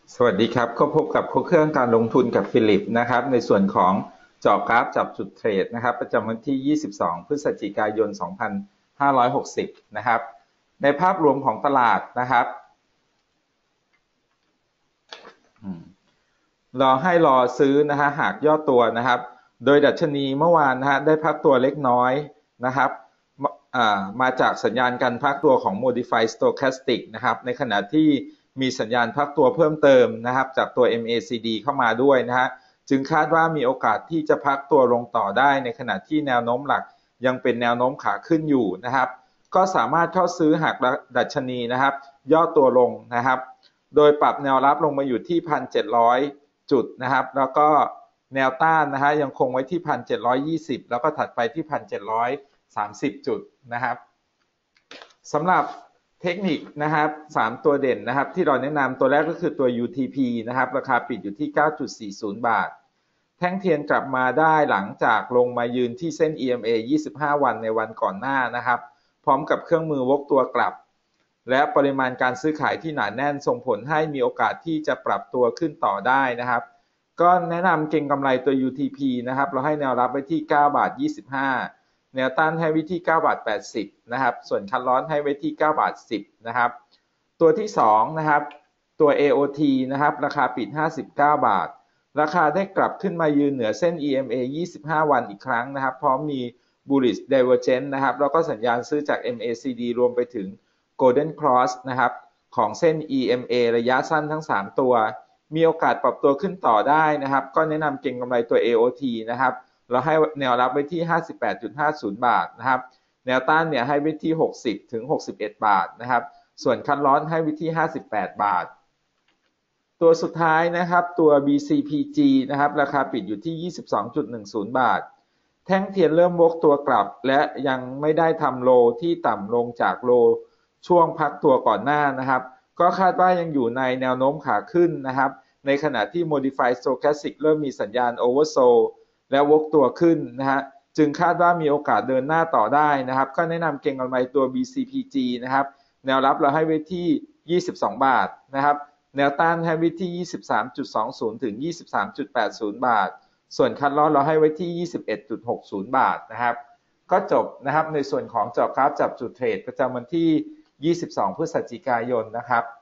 สวัสดีครับก็พบกับเครื่องการลงทุนกับฟิลิปนะครับในส่วนของเจาะกราฟจับจุดเทรดนะครับประจำวันที่ 22 พฤศจิกายน 2560 นะครับในภาพรวมของตลาดนะครับรอซื้อนะฮะหากย่อตัวนะครับโดยดัชนีเมื่อวานนะฮะได้พักตัวเล็กน้อยนะครับมาจากสัญญาณการพักตัวของ Modified Stochastic นะครับในขณะที่มีสัญญาณพักตัวเพิ่มเติมนะครับจากตัว MACD เข้ามาด้วยนะฮะจึงคาดว่ามีโอกาสที่จะพักตัวลงต่อได้ในขณะที่แนวโน้มหลักยังเป็นแนวโน้มขาขึ้นอยู่นะครับก็สามารถเข้าซื้อหากดัชนีนะครับย่อตัวลงนะครับโดยปรับแนวรับลงมาอยู่ที่ 1,700 จุดนะครับแล้วก็แนวต้านนะฮะยังคงไว้ที่ 1,720 แล้วก็ถัดไปที่ 1,730 จุดนะครับสำหรับเทคนิคนะครับ3ตัวเด่นนะครับที่เราแนะนำตัวแรกก็คือตัว UTP นะครับราคาปิดอยู่ที่ 9.40 บาทแท่งเทียนกลับมาได้หลังจากลงมายืนที่เส้น EMA 25 วันในวันก่อนหน้านะครับพร้อมกับเครื่องมือวกตัวกลับและปริมาณการซื้อขายที่หนาแน่นส่งผลให้มีโอกาสที่จะปรับตัวขึ้นต่อได้นะครับก็แนะนำเก็งกำไรตัว UTP นะครับเราให้แนวรับไว้ที่ 9 บาท 25 แนวต้านให้ไว้ที่ 9 บาท 80 นะครับส่วนคัทลอสให้ไว้ที่ 9 บาท 10 นะครับตัวที่2นะครับตัว AOT นะครับราคาปิด 59 บาทราคาได้กลับขึ้นมายืนเหนือเส้น EMA 25 วันอีกครั้งนะครับพร้อมมี bullish divergence นะครับแล้วก็สัญญาณซื้อจาก MACD รวมไปถึง Golden Cross นะครับของเส้น EMA ระยะสั้นทั้ง3ตัวมีโอกาสปรับตัวขึ้นต่อได้นะครับก็แนะนำเก็งกำไรตัว AOT นะครับเราให้แนวรับไว้ที่ 58.50 บาทนะครับแนวต้านเนี่ยให้ไว้ที่ 60 ถึง 61 บาทนะครับส่วนคัทลอสให้ไว้ที่ 58 บาทตัวสุดท้ายนะครับตัว BCPG นะครับราคาปิดอยู่ที่ 22.10 บาทแท่งเทียนเริ่มวกตัวกลับและยังไม่ได้ทำโลที่ต่ำลงจากโลช่วงพักตัวก่อนหน้านะครับก็คาดว่ายังอยู่ในแนวโน้มขาขึ้นนะครับในขณะที่ Modified Stochastic เริ่มมีสัญญาณ Oversold และวกตัวขึ้นนะฮะจึงคาดว่ามีโอกาสเดินหน้าต่อได้นะครับก็แนะนำเก็งกำไรตัว BCPG นะครับแนวรับเราให้ไว้ที่ 22 บาทนะครับแนวต้านให้ไว้ที่ 23.20 ถึง 23.80 บาทส่วนคัทลอสเราให้ไว้ที่ 21.60 บาทนะครับก็จบนะครับในส่วนของเจาะกราฟจับจุดเทรดประจำวันที่ 22 พฤศจิกายนนะครับ